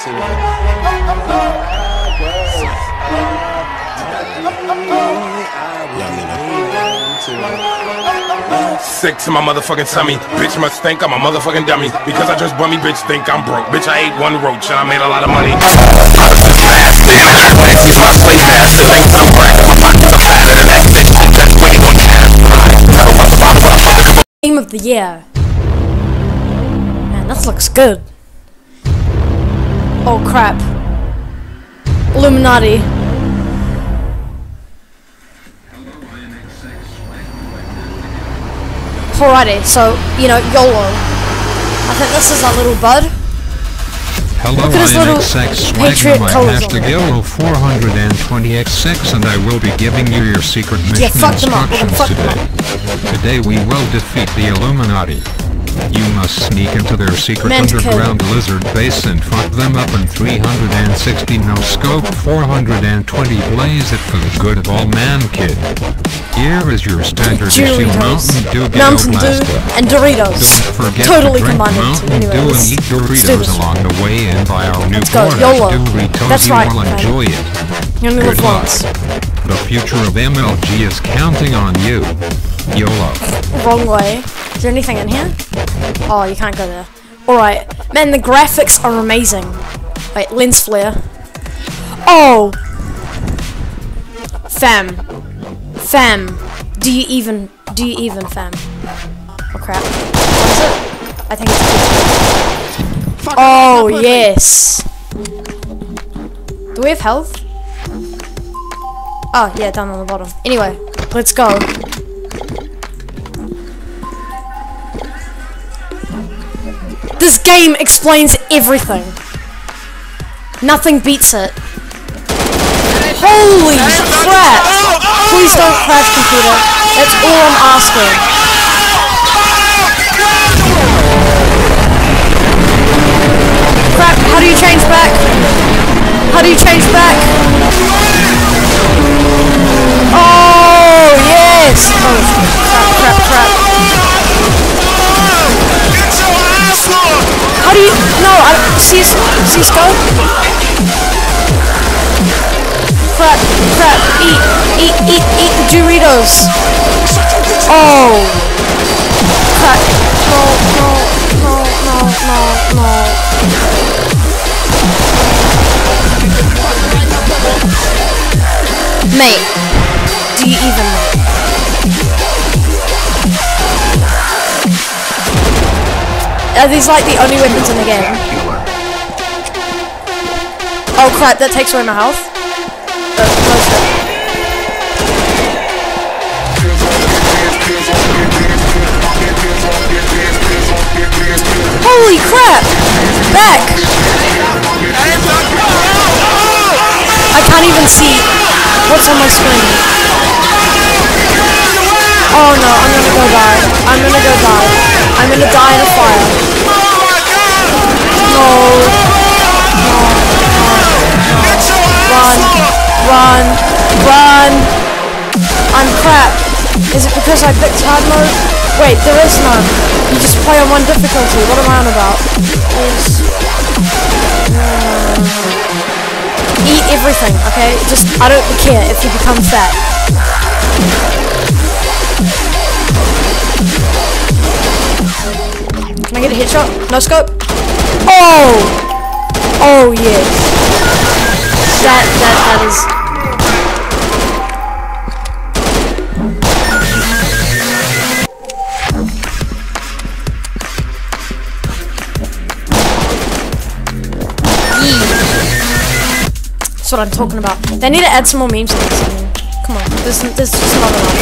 Sick to my motherfucking tummy. Bitch must think I'm a motherfucking dummy. Because I just bummy, bitch think I'm broke. Bitch, I ate one roach and I made a lot of money. He's my slave master. Thinks I'm bragging. My pockets are fatter than that bitch. That's 21 cash. Game of the year. Man, that looks good. Oh crap. Illuminati. Alrighty, so, you know, YOLO. I think this is our little bud. Hello, look at his little Patriot colors on it. YOLO420X6 and I will be giving you your secret mission instructions today. Today we will defeat the Illuminati. You must sneak into their secret underground lizard base and fuck them up in 360 no scope 420 blaze it for the good of all mankind. Here is your standard issue Mountain Dew and Doritos. Don't forget totally to drink Mountain Dew and eat Doritos along the way and buy our new Doritos. That's right, you will enjoy it. Good luck. The future of MLG is counting on you. YOLO. Wrong way. Is there anything in here? Oh, you can't go there. Alright. Man, the graphics are amazing. Wait, lens flare. Oh! Fam. Do you even, fam? Oh crap. What is it? I think it's oh, yes! Do we have health? Oh, yeah, down on the bottom. Anyway, let's go. This game explains everything. Nothing beats it. Holy crap! Please don't crash, computer. That's all I'm asking. Crap, how do you change back? How do you change back? Oh, yes! Oh, crap. How do you... No, C-scope? Crap, eat the Doritos. Oh. Crap. No. Mate, do you even... Are these like the only weapons in the game? Oh crap, that takes away my health. Holy crap! Back! I can't even see what's on my screen. Oh no, I'm gonna go die. I'm gonna die in a fire. No. Run. I'm crap. Is it because I picked hard mode? Wait, there is none. You just play on one difficulty. What am I on about? Eat everything, okay? Just, I don't care if you become fat. Can I get a headshot? No scope? Oh yes. That is... That's what I'm talking about. They need to add some more memes to this. I mean, come on, there's just not enough.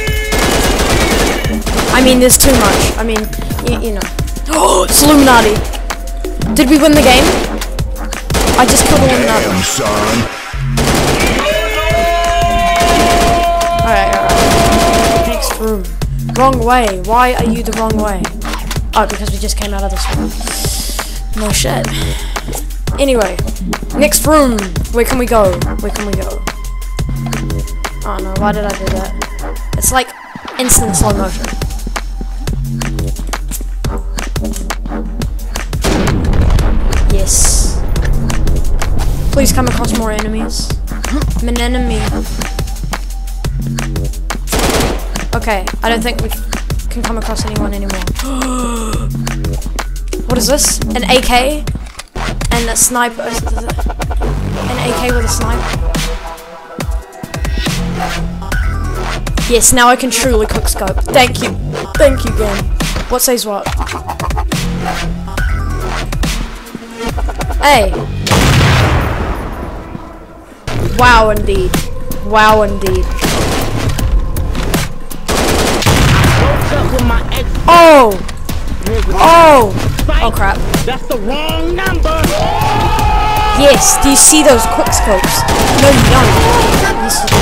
I mean, there's too much. I mean, you know. Oh, it's Illuminati. Did we win the game? I just killed Illuminati. Damn, son. Alright. Next room. Wrong way. Why are you the wrong way? Oh, because we just came out of this room. No shit. Anyway, next room. Where can we go? Oh no, why did I do that? It's like instant slow motion. Yes. Please come across more enemies. I'm an enemy. Okay, I don't think we can come across anyone anymore. What is this? An AK? And a sniper. An AK with a sniper. Yes, now I can truly quick scope. Thank you. Thank you, game. What says what? Hey. Wow, indeed. Wow, indeed. Oh! Oh! Oh, crap. That's the wrong number! Yes, do you see those quick scopes? No, you don't. Yes, you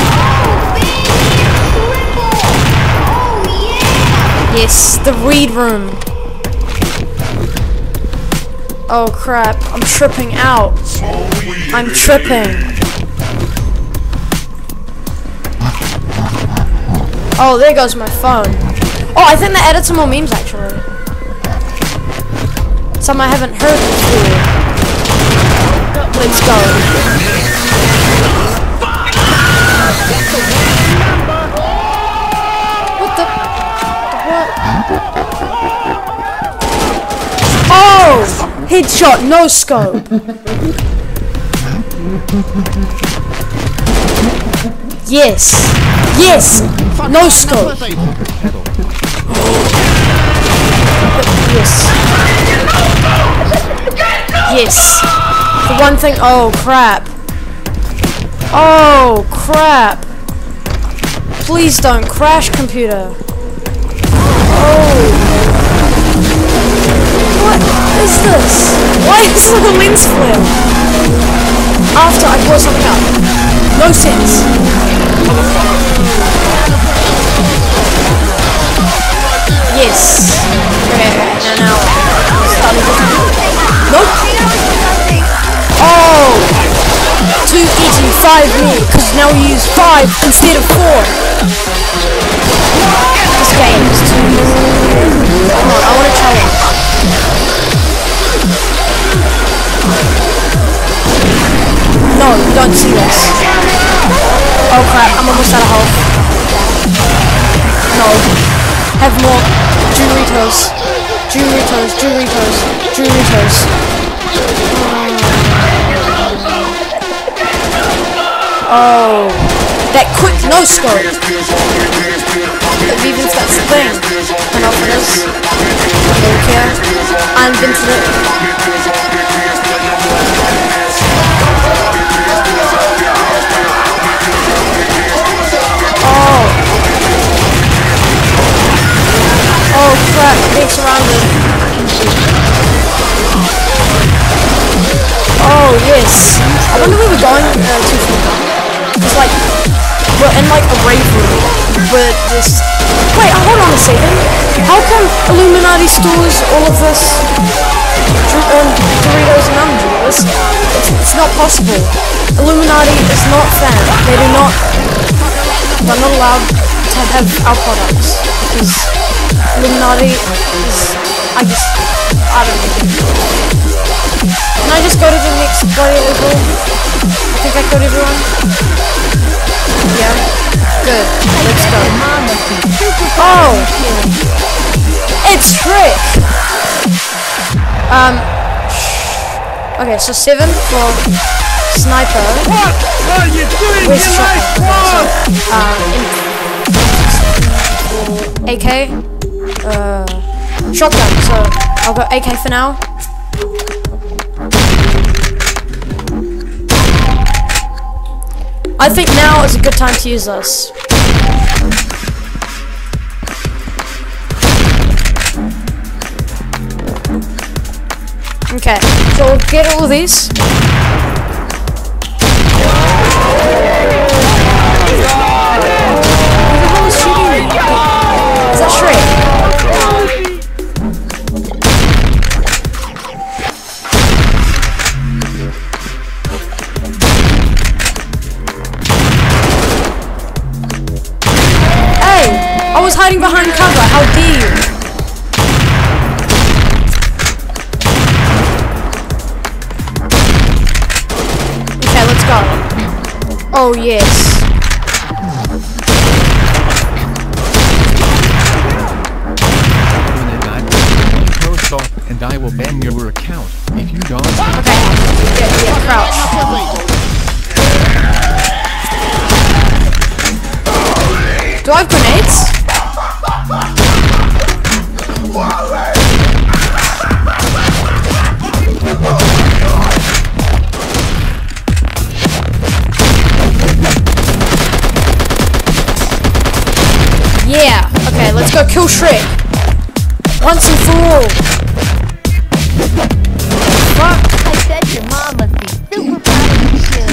do. Yes, the read room. Oh, crap. I'm tripping out. I'm tripping. Oh, there goes my phone. Oh, I think they added some more memes, actually. Some I haven't heard before. Let's go. What the what? Oh! Headshot, no scope. Yes. Yes. No scope. Yes. Yes. The one thing. Oh crap. Oh crap. Please don't crash, computer. Oh. What is this? Why is the lens flare? After I blow something up. No sense. Yes. Okay, now. Nope. Oh! Too easy, 5 me, because now we use 5 instead of 4. This game is too easy. Come on, I want to challenge. No, you don't see this. Oh crap, I'm almost out of health. No. Have more. Doritos. Doritos, Doritos, Doritos. Oh. That quick no scope. It even that's the thing. Turn off this. I don't care. I invented it. Oh. Oh crap, being surrounded. Oh yes. I wonder where we're going too far. It's like, we're in like a rave room with this. Wait, hold on a second. How come Illuminati stores all of this Doritos and Mountain Dew? It's not possible. Illuminati is not fan. They do not. They're not allowed to have our products because Illuminati is, I don't know. Can I just go to the next bloody level? I think I killed everyone. Yeah. Good. Let's go. Oh! It's Trick! Okay, so 7 for Sniper. What are you doing? Where's shotgun? AK. Shotgun, so I'll go AK for now. I think now is a good time to use this. Okay, so we'll get all of these. Who the hell is shooting me? Is that Shrek? I was hiding behind cover, how dare you? go. Oh, yes. And I will ban your account if you don't. Okay. Yeah, crouch. Do I have grenades? Yeah. Okay, let's go kill Shrek. Once and for all. Fuck. I bet your mom must be super proud of you too.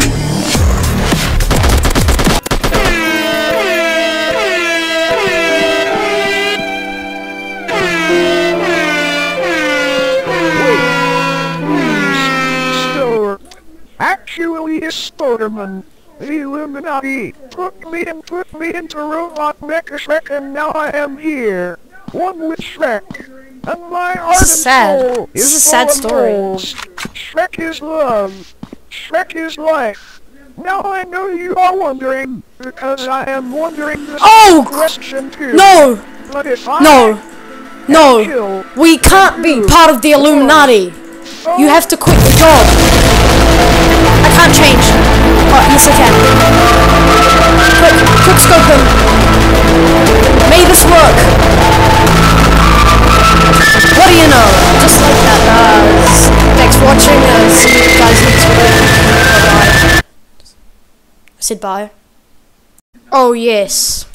Actually, it's Spider-Man. The Illuminati put me into Robot Mecha Shrek, and now I am here. One with Shrek. And my heart and soul This is a is sad full of story. moles. Shrek is love. Shrek is life. Now I know you are wondering, because I am wondering this question too. No! But if I No! kill We can't be part of the Illuminati! You have to quit the job! I can't change! Oh, yes I can. Quick scope him! May this work! What do you know? Just like that. Thanks for watching. See you guys next video. Bye. I said bye. Oh yes.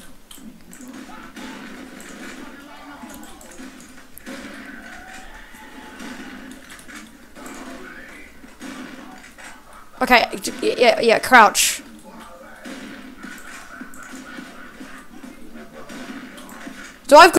Okay, yeah, crouch. Do I have